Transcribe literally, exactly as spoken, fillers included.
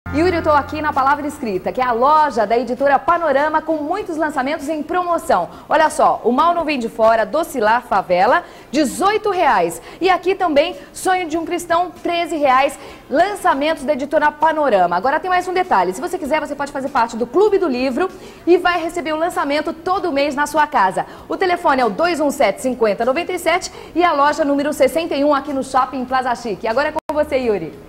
Yuri, eu estou aqui na Palavra Escrita, que é a loja da editora Panorama com muitos lançamentos em promoção. Olha só, O Mal Não Vem de Fora, Docilar Favela, dezoito reais. E aqui também, Sonho de um Cristão, treze reais. Lançamentos da editora Panorama. Agora tem mais um detalhe, se você quiser, você pode fazer parte do Clube do Livro e vai receber o lançamento todo mês na sua casa. O telefone é o dois um sete, cinco zero nove sete e a loja número sessenta e um aqui no Shopping Plaza Chique. Agora é com você, Yuri.